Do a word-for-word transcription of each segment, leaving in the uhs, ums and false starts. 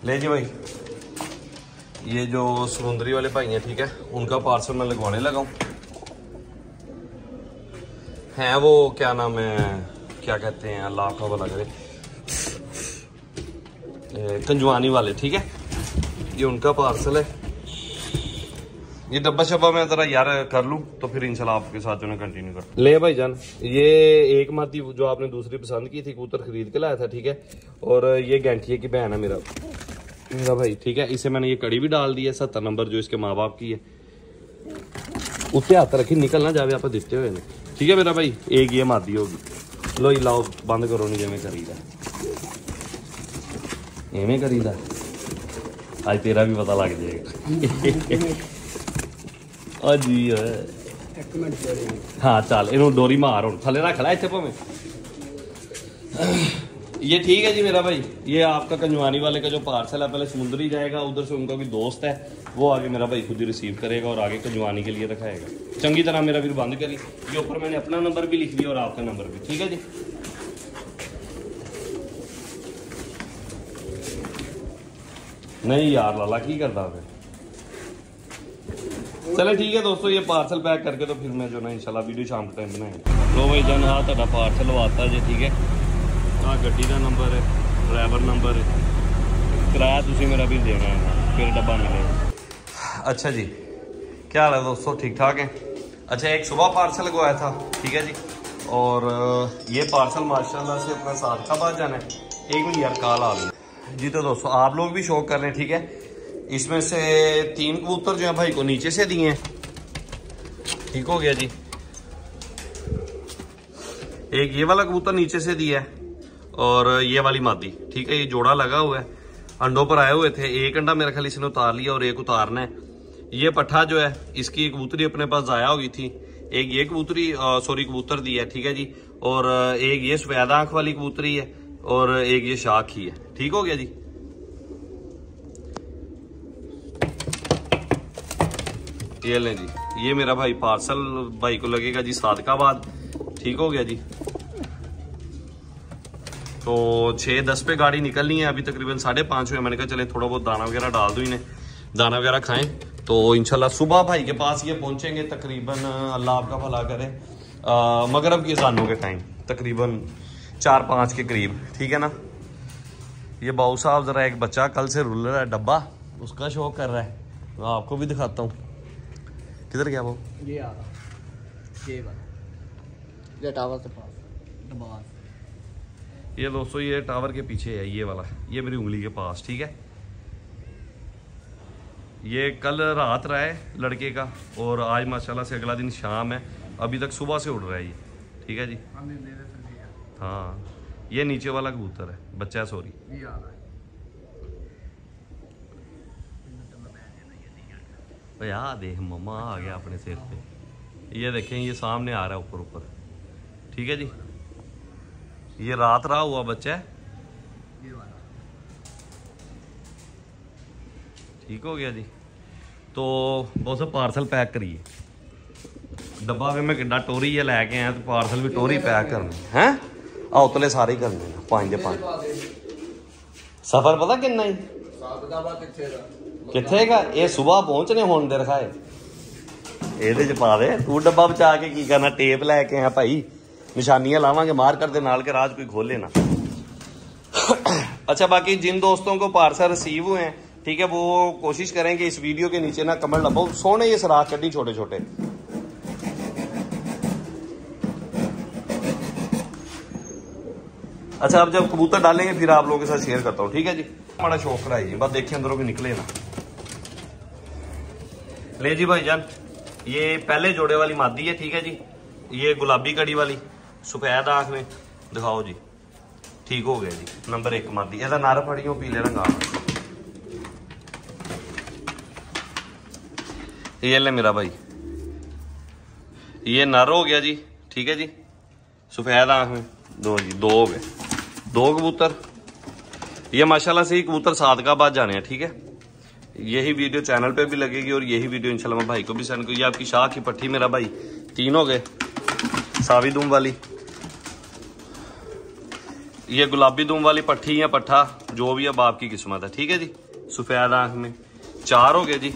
ले जी भाई, ये जो समुद्री वाले भाई हैं ठीक है, उनका पार्सल मैं लगवाने लगा हूँ। हैं वो क्या नाम है, क्या कहते हैं, अल्लाह का भला करे, कंजवानी वाले ठीक है। ये उनका पार्सल है। ये डब्बा शब्बा मैं जरा यार कर लूँ तो फिर इंशाल्लाह आपके साथ जो है कंटिन्यू कर। ले भाई जान, ये एक माती जो आपने दूसरी पसंद की थी कबूतर खरीद के लाया था ठीक है। और ये गैंठिए की बहन है मेरा मेरा भाई ठीक है। इसे मैंने ये कड़ी भी डाल दी है, सत्तर नंबर जो इसके माँ बाप की है। उत्ते हाथ रखी निकल ना जावे आप दिते हुए ठीक है मेरा भाई। एक ये मादी होगी। लो जी लाओ बंद करो नहीं जिमें करीदा इवें करीदा आज तेरा भी पता लग जाएगा। जी हाँ चल इन डोरी मार हूँ थले रख ला इतने भावें। ये ठीक है जी मेरा भाई। ये आपका कंजवानी वाले का जो पार्सल है पहले समुद्री जाएगा, उधर से उनका भी दोस्त है वो आगे मेरा भाई खुद ही रिसीव करेगा और आगे कंजवानी के लिए रखाएगा। चंगी तरह मेरा भी बंद करी। ये ऊपर मैंने अपना नंबर भी लिख दिया और आपका नंबर भी ठीक है जी। नहीं यार लाला की करता फिर। चले ठीक है दोस्तों, ये पार्सल पैक करके तो फिर मैं जो ना इंशाल्लाह वीडियो शाम के टाइम बनाएंगे। लो भाई जान हाँ तुहाडा पार्सल आता जी ठीक है। हाँ गड्डी का नंबर है, ड्राइवर नंबर है, किराया तुसी मेरा भी देना है फिर डब्बा मिलेगा। अच्छा जी क्या हाल है दोस्तों, ठीक ठाक है। अच्छा एक सुबह पार्सल लगवाया था ठीक है जी। और ये पार्सल माशाल्लाह से अपना सादकाबाद जाना है। एक मिनट यार कॉल आ गई जी। तो दोस्तों आप लोग भी शौक कर रहे हैं ठीक है। इसमें से तीन कबूतर जो है भाई को नीचे से दिए हैं ठीक हो गया जी। एक ये वाला कबूतर नीचे से दिया है और ये वाली मादी ठीक है। ये जोड़ा लगा हुआ है, अंडों पर आए हुए थे। एक अंडा मेरे ख्याल इसने उतार लिया और एक उतारना है। ये पट्ठा जो है इसकी कबूतरी अपने पास जाया हो गई थी। एक ये कबूतरी सॉरी कबूतर दी है ठीक है जी। और एक ये सफेद आंख वाली कबूतरी है और एक ये शाख ही है ठीक हो गया जी। ये लें जी, ये मेरा भाई पार्सल भाई को लगेगा जी सादकाबाद ठीक हो गया जी। तो छः दस पे गाड़ी निकलनी है, अभी तकरीबन साढ़े पाँच हुए। मैंने कहा चले थोड़ा बहुत दाना वगैरह डाल दूँ इन्हें, दाना वगैरह खाएं तो इंशाल्लाह सुबह भाई के पास ये पहुंचेंगे तकरीबन अल्लाह आपका भला करे मगरब की अज़ानों के टाइम तकरीबन चार पाँच के करीब ठीक है ना। ये बाऊ साहब ज़रा एक बच्चा कल से रुल रहा है डब्बा, उसका शौक कर रहा है, मैं आपको भी दिखाता हूँ। किधर गया वो? ये आ रहा ये वाला ये टावर के पास डब्बा। ये दोस्तों ये टावर के पीछे है ये वाला, ये मेरी उंगली के पास ठीक है। ये कल रात रहा है लड़के का और आज माशाल्लाह से अगला दिन शाम है। अभी तक सुबह से उड़ रहा है ये ठीक है जी। हाँ ये नीचे वाला कबूतर है, बच्चा है सॉरी। यार देख मम्मा आ गया अपने सिर पे। ये देखें ये सामने आ रहा है ऊपर ऊपर ठीक है जी। ये रात रहा हुआ बच्चा है ठीक हो गया जी। तो बहुत सा पार्सल पैक करिए। डब्बा में मैं किड्डा टोरी ये लैके आया तो पार्सल भी टोरी पैक करने हैं। आओ तले सारे ही करने पाँच दे पाँच। सफर पता किन्ना ही किथे का ये सुबह पहुंचने होने दे रखाए ये पा दे तू डब्बा बचा के की करना। टेप लैके आया भाई, निशानियां लावांगे मार कर दे नाल के राज कोई खोले ना। अच्छा बाकी जिन दोस्तों को पार्सल रिसीव हुए हैं ठीक है वो कोशिश करें कि इस वीडियो के नीचे ना कमेंट ला। बहुत सोने ये सराख कड्डी छोटे छोटे। अच्छा अब जब कबूतर डालेंगे फिर आप लोगों के साथ शेयर करता हूँ ठीक है जी। बड़ा शौक कराई जी बस देखिए अंदरों के निकले ना। ले जी भाईजान ये पहले जोड़े वाली मादी है ठीक है जी। ये गुलाबी कड़ी वाली सफेद आंख में दिखाओ जी ठीक हो गया जी। नंबर एक मादी एदा नर फड़ियों पीले रंग आ। ये ले मेरा भाई ये नर हो गया जी ठीक है जी। सफेद आंख में दो जी दो हो गए दो कबूतर। ये माशाल्लाह से ही कबूतर सादकाबाद जाने हैं ठीक है। यही वीडियो चैनल पे भी लगेगी और यही वीडियो इंशाल्लाह मैं भाई को भी सेंड करूँ। ये आपकी शाह की पट्टी मेरा भाई तीन हो गए सावी दूम वाली। ये गुलाबी दुम वाली पट्टी या पट्ठा जो भी अब आपकी किस्मत है, ठीक है जी। सफेद आंख में चार हो गए जी।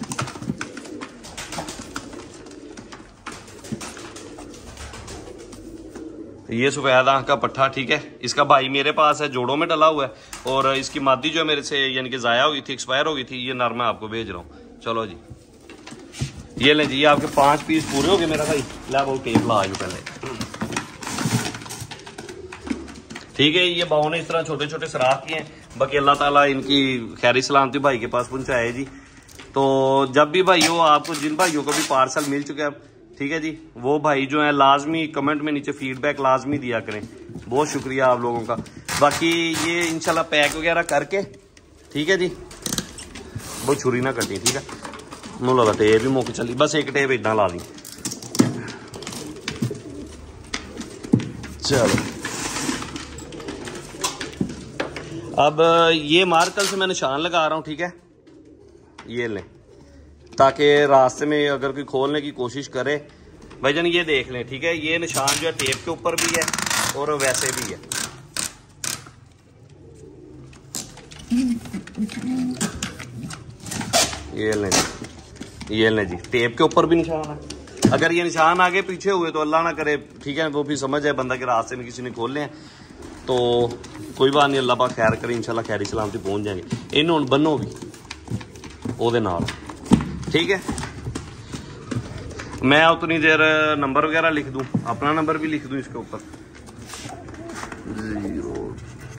ये सफेद आंख का पट्ठा, ठीक है। इसका भाई मेरे पास है, जोड़ों में डला हुआ है, और इसकी मादी जो है मेरे से यानी कि जाया हो गई थी, एक्सपायर हो गई थी। ये नर मैं आपको भेज रहा हूँ। चलो जी, ये लें जी, ये आपके पांच पीस पूरे हो गए मेरा भाई। ला वो टेप ला आयु पहले, ठीक है। ये बाहों ने इस तरह छोटे छोटे सराख किए हैं। बाकी अल्लाह ताला इनकी खैरी सलामती भाई के पास पहुंचाए जी। तो जब भी भाई हो, आपको जिन भाइयों को भी पार्सल मिल चुके हैं, ठीक है जी, वो भाई जो है लाजमी कमेंट में नीचे फीडबैक लाजमी दिया करें। बहुत शुक्रिया आप लोगों का। बाकी ये इंशाल्लाह पैक वगैरह करके, ठीक है जी। वो छुरी ना कटी, ठीक है। मुँह लगा टेप भी मुक चली, बस एक टेप इतना ला ली। चलो, अब ये मार्कल से मैं निशान लगा रहा हूँ, ठीक है। ये लें, ताकि रास्ते में अगर कोई खोलने की कोशिश करे भाईजान ये देख लें, ठीक है। ये निशान जो है टेप के ऊपर भी है और वैसे भी है। ये लें जी, ये लें जी, टेप के ऊपर भी निशान है। अगर ये निशान आगे पीछे हुए तो अल्लाह ना करे, ठीक है, वो भी समझ है बंदा के रास्ते में किसी ने खोल ले तो कोई बात नहीं, अल्लाह पाक खैर करे, इंशाल्लाह खैरी सलामती पहुंच जाएंगे। इन हुण बनो भी ओदे नाल, ठीक है। मैं उतनी देर नंबर वगैरह लिख दूं, अपना नंबर भी लिख दूं इसके ऊपर। जीरो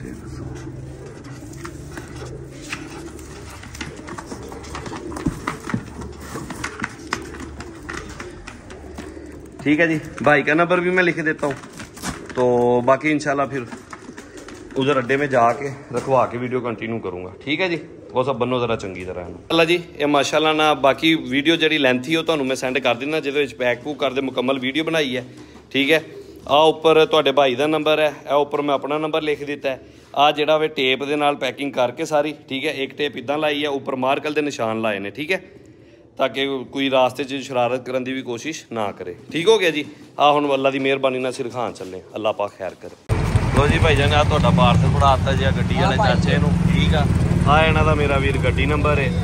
ठीक है जी, भाई का नंबर भी मैं लिख देता हूँ। तो बाकी इंशाल्लाह फिर उधर अड्डे में जाके रखवा के वीडियो कंटिन्यू करूँगा, ठीक है जी। वो सब बनो जरा चंगी तरह अल्लाह जी। ये माशाल्लाह ना बाकी वीडियो जी लेंथी हो तो मैं सेंड कर देना, जिहदे विच पैक पूक कर दे मुकम्मल वीडियो बनाई है, ठीक है। आ उपर तुहाडे भाई का नंबर है, आ उपर मैं अपना नंबर लिख दिता है। आ जिहड़ा वे टेप दे नाल पैकिंग करके सारी, ठीक है। एक टेप इदां लाई है, उपर मार्कल दे निशान लाए ने, ठीक है, ताकि कोई रास्ते च शरारत करने की भी कोशिश ना करे। ठीक हो गया जी। आ हुण अल्लाह की मेहरबानी नाल सिर खान चले, अल्लाह पाक खैर करे। लो जी भाई जान, आ तुहाडा पार्सल पढ़ाता जी गड्डी वाले चाचे नूं, ठीक आ। आ इन्हां दा मेरा वीर गड्डी नंबर है,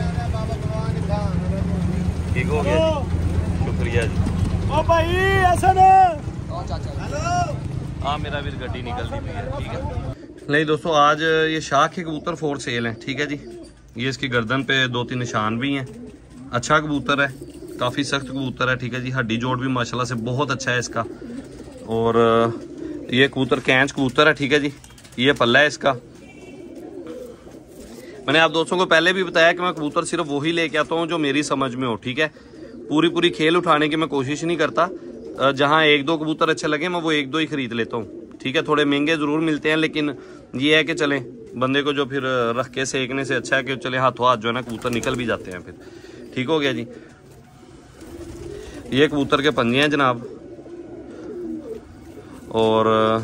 ठीक हो गया जी, शुक्रिया जी। ओ भाई हसन, हेलो, आ मेरा वीर गड्डी निकलती पई है, ठीक है। नहीं दोस्तों, आज ये शाह के कबूतर फोर सेल हैं, ठीक है जी। ये इसकी गर्दन पे दो तीन निशान भी हैं। अच्छा कबूतर है, काफ़ी सख्त कबूतर है, ठीक है जी। हड्डी जोड़ भी माशाल्लाह से बहुत अच्छा है इसका। और ये कबूतर कैंच कबूतर है, ठीक है जी। ये पल्ला है इसका। मैंने आप दोस्तों को पहले भी बताया कि मैं कबूतर सिर्फ वही लेके आता हूँ जो मेरी समझ में हो, ठीक है। पूरी पूरी खेल उठाने की मैं कोशिश नहीं करता। जहाँ एक दो कबूतर अच्छे लगे मैं वो एक दो ही खरीद लेता हूँ, ठीक है। थोड़े महंगे ज़रूर मिलते हैं, लेकिन ये है कि चलें बंदे को जो फिर रख के सेकने से अच्छा है कि चले हाथों हाथ जो है ना कबूतर निकल भी जाते हैं फिर। ठीक हो गया जी। ये कबूतर के पंजे हैं जनाब, और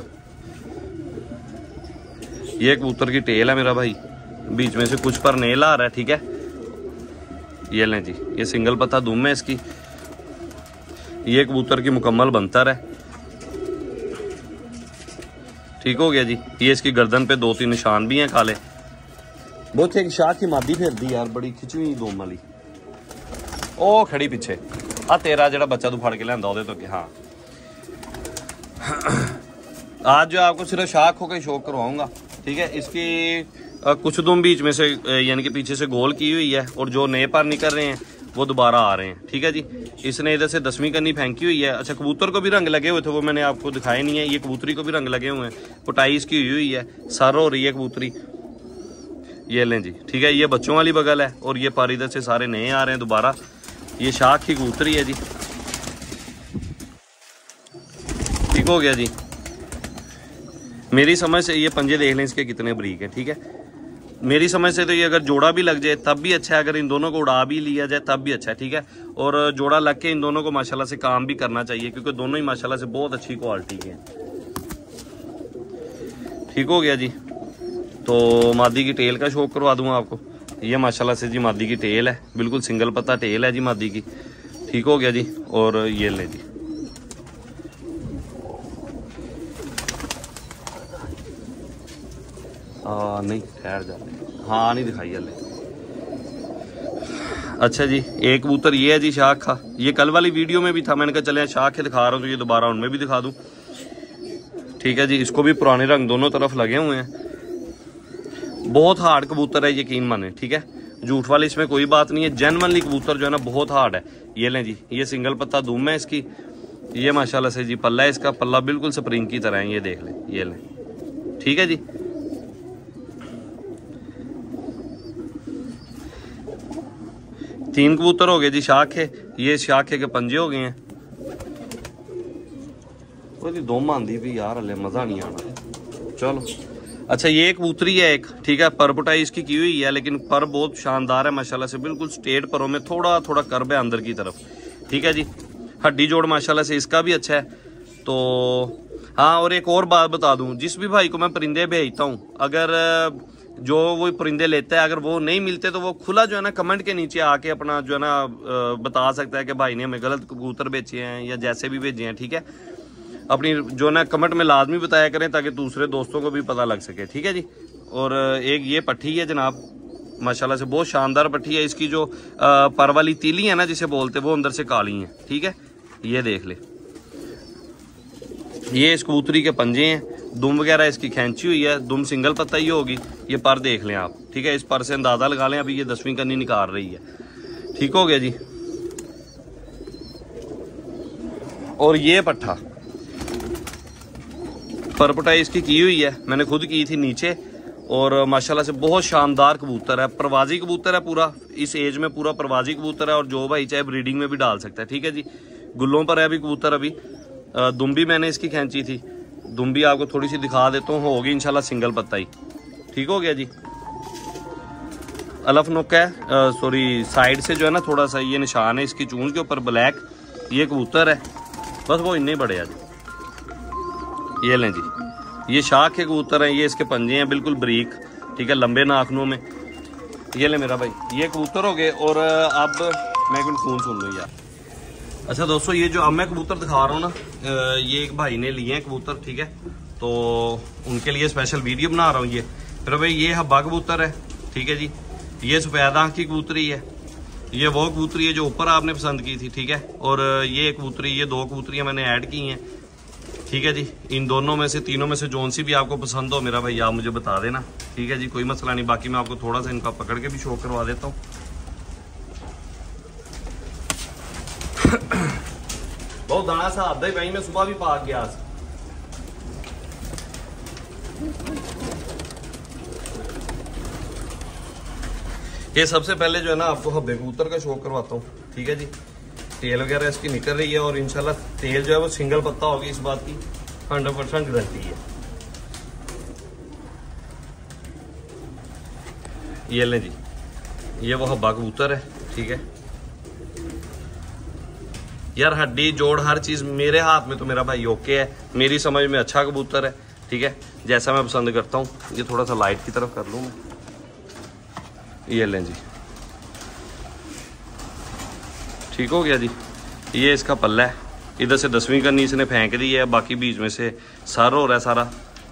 ये कबूतर की टेल है मेरा भाई, बीच में से कुछ पर नेल आ रहा है, ठीक है। ये लें जी, ये सिंगल पत्ता दुम है इसकी। ये कबूतर की मुकम्मल बनतर है, ठीक हो गया जी। ये इसकी गर्दन पे दो तीन निशान भी हैं काले। बहुत एक शाह की मादी फिर दी यार, बड़ी खिचवी दोम वाली। ओ खड़ी पीछे आ तेरा जड़ा बच्चा तू फड़ के लिया तो कि हाँ। आज जो आपको सिर्फ शाख होकर शौक करवाऊंगा, ठीक है। इसकी आ, कुछ दुम बीच में से यानी कि पीछे से गोल की हुई है, और जो नए पर निकल रहे हैं वो दोबारा आ रहे हैं, ठीक है जी। इसने इधर से दसवीं करनी फेंकी हुई है। अच्छा, कबूतर को भी रंग लगे हुए थे, वो मैंने आपको दिखाए नहीं है। ये कबूतरी को भी रंग लगे हुए हैं, पुटाई इसकी हुई हुई है, सर हो रही है कबूतरी। ये लें जी, ठीक है। ये बच्चों वाली बगल है, और ये पर इधर से सारे नए आ रहे हैं दोबारा। ये शाख की कबूतरी है जी, ठीक हो गया जी। मेरी समझ से ये पंजे देख लें इसके कितने बरीक हैं, ठीक है। मेरी समझ से तो ये अगर जोड़ा भी लग जाए तब भी अच्छा है, अगर इन दोनों को उड़ा भी लिया जाए तब भी अच्छा है, ठीक है। और जोड़ा लग के इन दोनों को माशाल्लाह से काम भी करना चाहिए, क्योंकि दोनों ही माशाल्लाह से बहुत अच्छी क्वालिटी के हैं। ठीक हो गया जी। तो मादी की टेल का शौक करवा दूंगा आपको। ये माशाल्लाह से जी मादी की टेल है, बिल्कुल सिंगल पत्ता टेल है जी मादी की। ठीक हो गया जी। और ये ले जी, आ, नहीं ठहर जाते, हाँ नहीं दिखाई हले। अच्छा जी, एक कबूतर ये है जी शाख का, ये कल वाली वीडियो में भी था, मैंने कहा चले शाख के दिखा रहा हूँ तो ये दोबारा उनमें भी दिखा दूँ। ठीक है जी, इसको भी पुराने रंग दोनों तरफ लगे हुए हैं। बहुत हार्ड कबूतर है, यकीन माने। ठीक है, झूठ वाली इसमें कोई बात नहीं है, जेन्युइनली कबूतर जो है ना बहुत हार्ड है। ये लें जी, ये सिंगल पत्ता दुम है इसकी, ये माशाल्लाह से जी पल्ला है इसका, पल्ला बिल्कुल स्प्रिंग की तरह है, ये देख लें, ये लें। ठीक है जी, तीन कबूतर हो गए जी शाखे, ये शाखे के पंजे हो गए हैं। दो आंदी भी यार हले मजा नहीं आना। चलो अच्छा, ये कबूतरी है एक, ठीक है, पर पुटाई इसकी की हुई है, लेकिन पर बहुत शानदार है माशाल्लाह से, बिल्कुल स्ट्रेट परों में थोड़ा थोड़ा कर्व है अंदर की तरफ। ठीक है जी, हड्डी जोड़ माशाल्लाह से इसका भी अच्छा है। तो हाँ, और एक और बात बता दूं, जिस भी भाई को मैं परिंदे भेजता हूँ, अगर जो वो परिंदे लेता है, अगर वो नहीं मिलते तो वो खुला जो है ना कमेंट के नीचे आके अपना जो है ना बता सकता है कि भाई ने हमें गलत कबूतर बेचे हैं या जैसे भी भेजे हैं। ठीक है, अपनी जो ना कमेंट में लाजमी बताया करें ताकि दूसरे दोस्तों को भी पता लग सके। ठीक है जी, और एक ये पट्टी है जनाब, माशाल्लाह से बहुत शानदार पट्टी है। इसकी जो पर वाली तीली है ना जिसे बोलते वो अंदर से काली है। ठीक है, ये देख ले, ये इस कबूतरी के पंजे हैं, दुम वगैरह इसकी खींची हुई है, दुम सिंगल पत्ता ही होगी। ये पर देख लें आप। ठीक है, इस पर से अंदाजा लगा लें, अभी ये दसवीं कन्नी निकाल रही है। ठीक हो गया जी, और ये पट्ठा परपटाई इसकी की हुई है, मैंने खुद की थी नीचे, और माशाल्लाह से बहुत शानदार कबूतर है, प्रवाजी कबूतर है पूरा, इस एज में पूरा प्रवाजी कबूतर है, और जो भाई चाहे ब्रीडिंग में भी डाल सकता है। ठीक है जी, गुल्लों पर है अभी कबूतर। अभी दुम भी मैंने इसकी खींची थी, दुम भी आपको थोड़ी सी दिखा देता हूँ, होगी इंशाल्लाह सिंगल पत्ता ही। ठीक हो गया जी, अलफ नुक है, सॉरी साइड से जो है ना थोड़ा सा ये निशान है इसकी चूंज के ऊपर ब्लैक, ये कबूतर है, बस वो इन्ने बड़े हैं जी। ये लें जी, ये शाख के कबूतर हैं, ये इसके पंजे हैं बिल्कुल बरीक। ठीक है, लंबे नाखनों में। ये ले मेरा भाई, ये कबूतर हो गए। और अब मैं कुछ खून सुन लूँ यार। अच्छा दोस्तों, ये जो अब मैं कबूतर दिखा रहा हूँ ना, ये एक भाई ने लिए हैं कबूतर। ठीक है, तो उनके लिए स्पेशल वीडियो बना रहा हूँ। ये फिर भाई ये हब्बा कबूतर है। ठीक है जी, ये सफेद आँख की कबूतरी है, ये वो कबूतरी है जो ऊपर आपने पसंद की थी। ठीक है, और ये कबूतरी, ये दो कबूतरियाँ मैंने ऐड की हैं। ठीक है जी, इन दोनों में से तीनों में से जोन सी भी आपको पसंद हो मेरा भाई, आप मुझे बता देना। ठीक है जी, कोई मसला नहीं। बाकी मैं आपको थोड़ा सा इनका पकड़ के भी शो करवा देता हूँ। बहुत दाना सा आधा ही भाई, मैं सुबह भी पाक गया। ये सबसे पहले जो है ना आपको हब्बे कबूतर का शो करवाता हूँ। ठीक है जी, तेल वगैरह इसकी निकल रही है, और इंशाल्लाह तेल जो है वो सिंगल पत्ता होगी, इस बात की हंड्रेड परसेंट गारंटी है। ये लें जी, ये वो हब्बा कबूतर है। ठीक है यार, हड्डी जोड़ हर चीज मेरे हाथ में तो मेरा भाई ओके है, मेरी समझ में अच्छा कबूतर है। ठीक है, जैसा मैं पसंद करता हूँ। ये थोड़ा सा लाइट की तरफ कर लूँ मैं। ये लें जी, ठीक हो गया जी, ये इसका पल्ला है, इधर से दसवीं करनी इसने फेंक दी है, बाकी बीच में से सर हो रहा है सारा।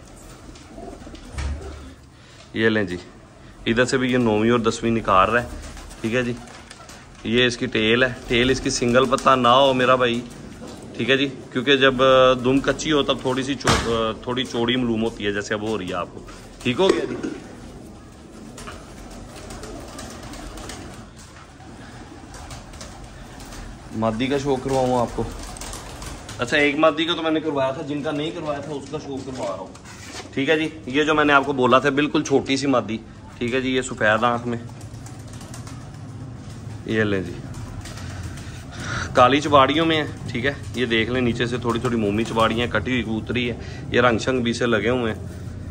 ये लें जी, इधर से भी ये नौवीं और दसवीं निकाल रहा है। ठीक है जी, ये इसकी टेल है, टेल इसकी सिंगल पत्ता ना हो मेरा भाई। ठीक है जी, क्योंकि जब दुम कच्ची हो तब थोड़ी सी चो, थोड़ी चौड़ी मालूम होती है, जैसे अब हो रही है आपको। ठीक हो गया जी, मादी का शो करवाऊँ आपको। अच्छा, एक मादी का तो मैंने करवाया था, जिनका नहीं करवाया था उसका शो करवा रहा हूँ। ठीक है जी, ये जो मैंने आपको बोला था बिल्कुल छोटी सी मादी। ठीक है जी, ये सफेद आंख में। ये लें जी, काली चबाड़ियों में है। ठीक है, ये देख लें, नीचे से थोड़ी थोड़ी मोमी चबाड़ियाँ, कटी हुई कबूतरी है, ये रंग शंग भी से लगे हुए हैं।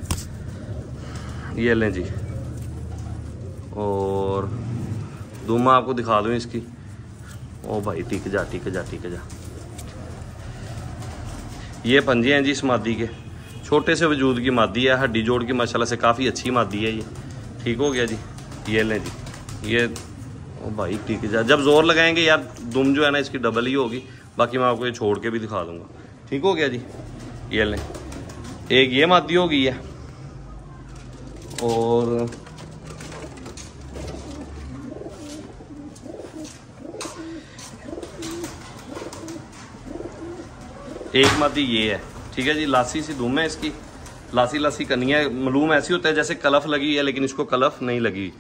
ये लें जी, और दुमा आपको दिखा दूँ इसकी। ओ भाई टिक जा टिक जा टिक जा। ये पंजे हैं जी इस मादी के, छोटे से वजूद की मादी है, हड्डी जोड़ की माशाल्लाह से काफ़ी अच्छी मादी है ये। ठीक हो गया जी, ये लें जी, ये ओ भाई टिक जा, जब जोर लगाएंगे यार दुम जो है ना इसकी डबल ही होगी। बाकी मैं आपको ये छोड़ के भी दिखा दूंगा। ठीक हो गया जी, ये लें, एक ये मादी हो गई है, और एक मादी ये है, ठीक है जी। लासी सी दुम है इसकी, लासी लासी करनी है। मालूम ऐसी होता है जैसे कलफ लगी है, लेकिन इसको कलफ नहीं लगी।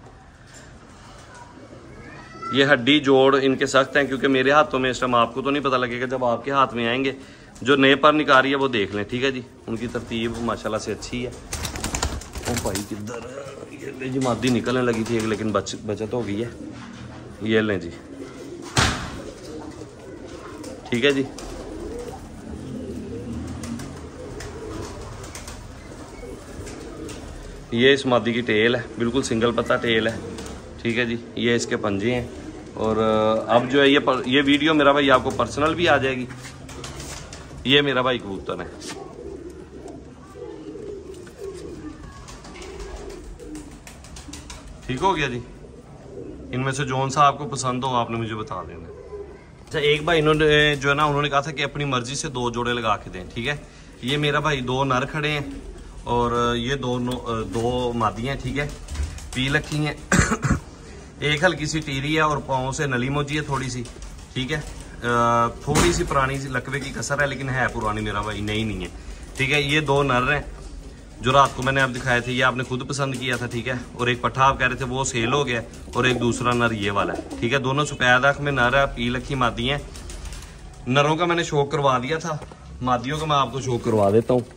ये हड्डी जोड़ इनके सख्त हैं, क्योंकि मेरे हाथों में इस टाइम आपको तो नहीं पता लगेगा, जब आपके हाथ में आएंगे जो नए पर निकाल रही है वो देख लें, ठीक है जी। उनकी तरतीब माशाल्लाह से अच्छी है। ओ भाई किधर ये जी मादी निकलने लगी थी एक, लेकिन बच बचत हो गई है। ये लें जी, ठीक है जी। ये इस मादी की टेल है, बिल्कुल सिंगल पत्ता टेल है, ठीक है जी। ये इसके पंजे हैं। और अब जो है ये पर, ये वीडियो मेरा भाई आपको पर्सनल भी आ जाएगी। ये मेरा भाई कबूतर है, ठीक हो गया जी। इनमें से जौन सा आपको पसंद हो आपने मुझे बता देना। अच्छा, एक भाई इन्होंने जो है ना उन्होंने कहा था कि अपनी मर्जी से दो जोड़े लगा के दें, ठीक है। ये मेरा भाई दो नर खड़े हैं और ये दो दो मादियाँ, ठीक है, पी लखी हैं। एक हल्की सी टीरी है और पाँव से नली मोजी है थोड़ी सी, ठीक है। थोड़ी सी पुरानी सी लकवे की कसर है, लेकिन है पुरानी मेरा भाई, नई नहीं है, ठीक है। ये दो नर हैं जो रात को मैंने आप दिखाए थे, ये आपने खुद पसंद किया था, ठीक है। और एक पट्ठा आप कह रहे थे वो सेल हो गया, और एक दूसरा नर ये वाला है, ठीक है। दोनों सफेद आँख में नर है, पी लखी मादी हैं। नरों का मैंने शौक करवा दिया था, मादियों का मैं आपको शौक करवा देता हूँ।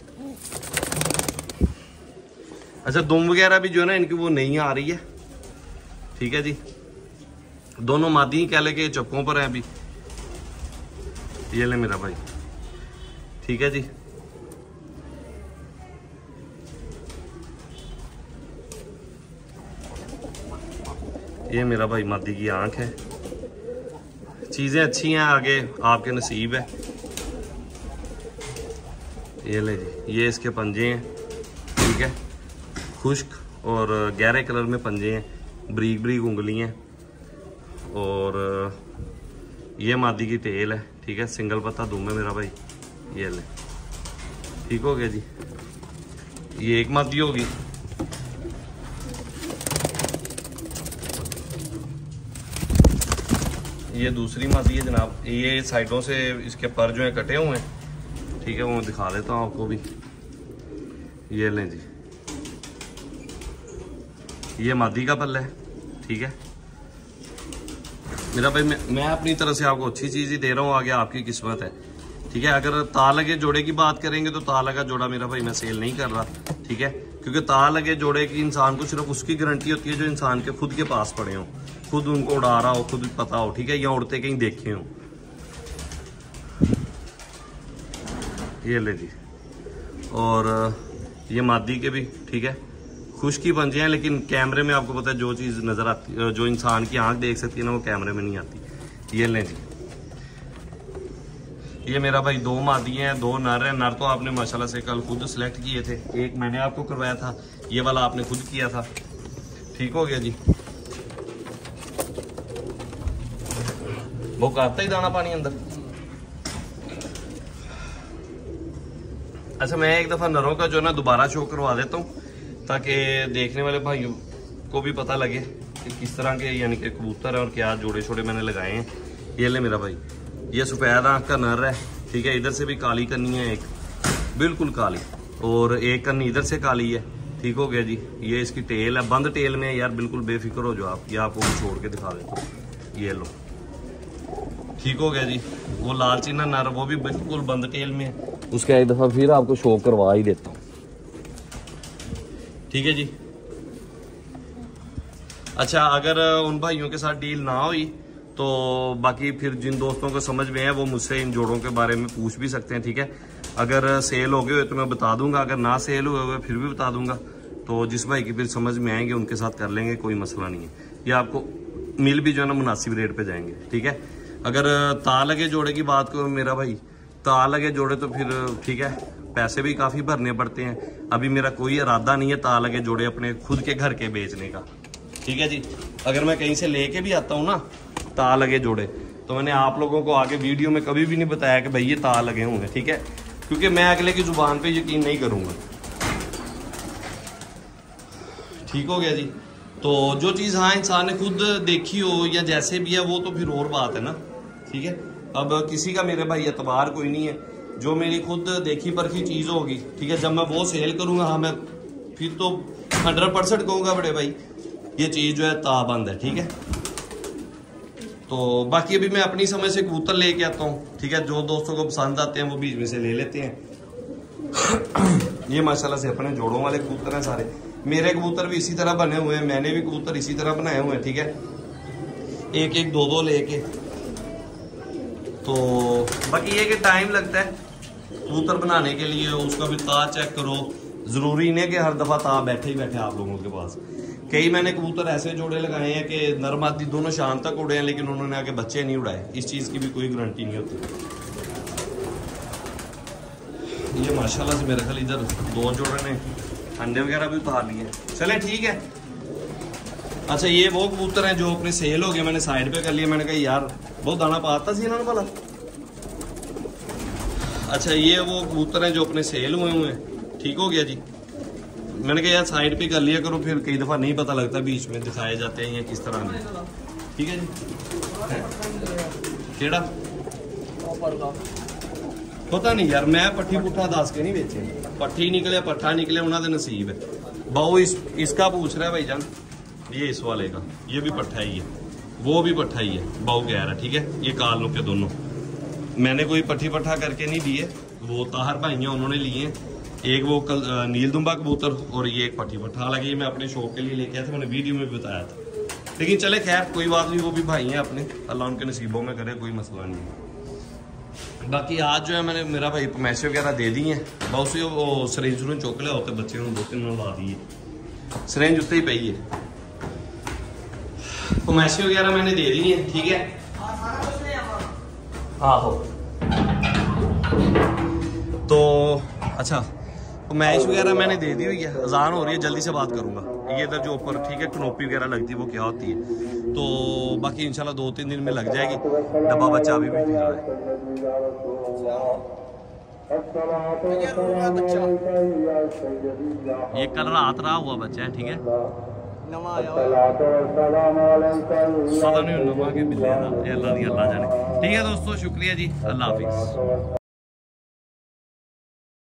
अच्छा, दुम वगैरह भी जो है ना इनकी वो नहीं आ रही है, ठीक है जी। दोनों मादी कह ले के चप्पों पर हैं अभी। ये ले मेरा भाई, ठीक है जी। ये मेरा भाई मादी की आंख है। चीजें अच्छी हैं, आगे आपके नसीब है। ये ले जी, ये इसके पंजे हैं, ठीक है। खुश्क और गहरे कलर में पंजे हैं, ब्रीक ब्रीक उंगली हैं। और ये मादी की टेल है, ठीक है। सिंगल पत्ता दूम है मेरा भाई। ये ले, ठीक हो गया जी। ये एक मादी होगी। ये दूसरी मादी है जनाब। ये साइडों से इसके पर जो है कटे हुए हैं, ठीक है। वो मैं दिखा देता हूँ आपको भी। ये लें जी, ये मादी का पल्ला है, ठीक है मेरा भाई। मैं, मैं अपनी तरफ से आपको अच्छी चीज ही दे रहा हूँ, आगे आपकी किस्मत है, ठीक है। अगर ता लगे जोड़े की बात करेंगे तो ता लगा जोड़ा मेरा भाई मैं सेल नहीं कर रहा, ठीक है। क्योंकि ता लगे जोड़े की इंसान को सिर्फ उसकी गारंटी होती है जो इंसान के खुद के पास पड़े हो, खुद उनको उड़ा रहा हो, खुद पता हो, ठीक है, या उड़ते कहीं देखे हो। ये ले जी, और ये मादी के भी, ठीक है, खुश्की पंजे हैं। लेकिन कैमरे में आपको पता है जो चीज़ नज़र आती, जो इंसान की आंख देख सकती है ना, वो कैमरे में नहीं आती। ये लें जी, ये मेरा भाई दो मादी हैं, दो नर हैं। नर तो आपने माशाल्लाह से कल खुद सिलेक्ट किए थे, एक मैंने आपको करवाया था, ये वाला आपने खुद किया था, ठीक हो गया जी। वो करता ही दाना पानी अंदर। अच्छा, मैं एक दफा नरों का जो ना दोबारा शो करवा देता हूँ, ताकि देखने वाले भाइयों को भी पता लगे कि किस तरह के यानी कि कबूतर है और क्या जोड़े छोड़े मैंने लगाए हैं। ये ले मेरा भाई, ये सफेद आँख का नर है, ठीक है। इधर से भी काली करनी है, एक बिल्कुल काली, और एक कन्नी इधर से काली है, ठीक हो गया जी। ये इसकी टेल है, बंद टेल में है यार, बिल्कुल बेफिक्र हो जो आप। ये आपको छोड़ के दिखा देता हूँ, ये लो, ठीक हो गया जी। वो लाल चीना नर वो भी बिल्कुल बंद टेल में है, उसका एक दफा फिर आपको शो करवा ही देता हूँ, ठीक है जी। अच्छा, अगर उन भाइयों के साथ डील ना हुई तो बाकी फिर जिन दोस्तों को समझ में है वो मुझसे इन जोड़ों के बारे में पूछ भी सकते हैं, ठीक है। अगर सेल हो गए हुए तो मैं बता दूंगा, अगर ना सेल हुए हुए फिर भी बता दूंगा। तो जिस भाई की फिर समझ में आएंगे उनके साथ कर लेंगे, कोई मसला नहीं है। ये आपको मिल भी जो है ना मुनासिब रेट पे जाएंगे, ठीक है। अगर ता लगे जोड़े की बात करो मेरा भाई, ता लगे जोड़े तो फिर ठीक है, पैसे भी काफ़ी भरने पड़ते हैं। अभी मेरा कोई इरादा नहीं है ता लगे जोड़े अपने खुद के घर के बेचने का, ठीक है जी। अगर मैं कहीं से लेके भी आता हूँ ना ता लगे जोड़े, तो मैंने आप लोगों को आगे वीडियो में कभी भी नहीं बताया कि भाई ये ता लगे होंगे, ठीक है, क्योंकि मैं अगले की जुबान पे यकीन नहीं करूँगा। ठीक हो गया जी। तो जो चीज़ हाँ इंसान ने खुद देखी हो या जैसे भी है वो तो फिर और बात है ना, ठीक है। अब किसी का मेरे भाई एतबार कोई नहीं है, जो मेरी खुद देखी परखी चीज़ होगी, ठीक है, जब मैं वो सेल करूँगा हाँ मैं फिर तो हंड्रेड परसेंट कहूँगा बड़े भाई ये चीज़ जो है ताबंद है, ठीक है। तो बाकी अभी मैं अपनी समझ से कबूतर लेके आता हूँ, ठीक है, जो दोस्तों को पसंद आते हैं वो बीच में से ले लेते हैं। ये माशाल्लाह से अपने जोड़ों वाले कबूतर हैं सारे, मेरे कबूतर भी इसी तरह बने हुए हैं, मैंने भी कबूतर इसी तरह बनाए हुए हैं, ठीक है, एक एक दो दो लेके। तो बाकी ये कि टाइम लगता है कबूतर बनाने के लिए, उसका भी ता चेक करो, ज़रूरी नहीं है कि हर दफ़ा ता बैठे ही बैठे आप लोगों के पास। कई मैंने कबूतर ऐसे जोड़े लगाए हैं कि नर मादी दोनों शाम तक उड़े हैं लेकिन उन्होंने आके बच्चे नहीं उड़ाए, इस चीज़ की भी कोई गारंटी नहीं होती। ये माशाल्लाह से मेरे ख्याल इधर दो जोड़े ने अंडे वगैरह भी उतार लिए, चले ठीक है। अच्छा ये वो कबूतर हैं जो अपने सेल हो गए, मैंने साइड पे कर लिया, मैंने कहा यार बहुत दाना पाता सी इन्होंने भला। अच्छा ये वो कबूतर हैं जो अपने सेल हुए हुए हैं, ठीक हो गया जी। मैंने कहा यार साइड पे कर लिया करो, फिर कई दफ़ा नहीं पता लगता बीच में दिखाए जाते हैं या किस तरह में, ठीक है जी। केड़ा पता नहीं यार, मैं पट्ठी पुट्ठा दस के नहीं बेचे, पट्ठी निकले पट्ठा निकले उन्होंने नसीब है। बहु इस, इसका पूछ रहा है भाईजान, ये इस वाले का, ये भी पट्ठा ही है, वो भी पट्ठा ही है, बहु कह रहा है, ठीक है। ये कालों के दोनों मैंने कोई पट्ठी पट्ठा करके नहीं दिए, वो ताहर भाई हैं उन्होंने लिए, एक वो कल नील दुम्बा कबूतर और ये एक पट्ठी पट्ठा। हालांकि ये मैं अपने शौक के लिए लेके आया था, मैंने वीडियो में भी बताया था, लेकिन चले खैर कोई बात नहीं, वो भी भाई हैं अपने, अल्लाह उनके नसीबों में करे, कोई मसला नहीं। बाकी आज जो है मैंने मेरा भाई पमैशे वगैरह दे दी हैं, बहुत सी वो सरेंज सुरेंज चुक लिया होते बच्चे दो तीन ला दी है, सरेंज उत्ते ही पई है, पमैशे वगैरह मैंने दे दी है, ठीक है। आहो तो अच्छा मैश वगैरह मैंने दे दी हुई है, अजान हो रही है, जल्दी से बात करूंगा। ये इधर जो ऊपर ठीक है कनोपी वगैरह लगती है वो क्या होती है, तो बाकी इंशाल्लाह दो तीन दिन में लग जाएगी। डब्बा बच्चा अभी भी फिर रहा है, ये कल रात रहा हुआ बच्चा है, ठीक है, पता नहीं नमा के बिल्ले अल्लाह दी अल्लाह जाने। ठीक है दोस्तों, शुक्रिया जी, अल्लाह हाफिज।